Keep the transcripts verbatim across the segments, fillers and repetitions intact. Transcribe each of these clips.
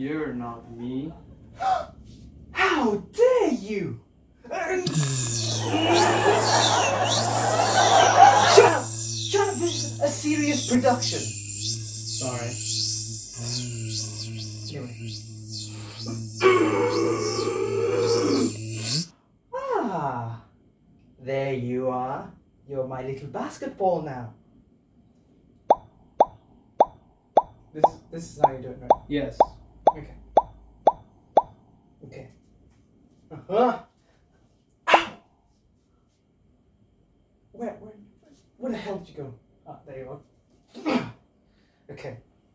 You're not me. How dare you! Shut up! Shut up! This is a serious production. Sorry. Ah, there you are. You're my little basketball now. This is, this is how you do it, right? Yes. Okay. Okay. Uh-huh. Ow! Where, where, where the hell did you go? Ah, there you are. Okay.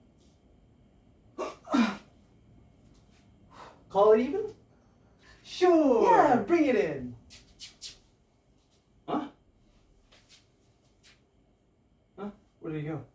Call it even? Sure. Yeah, bring it in. Huh? Huh? Where did he go?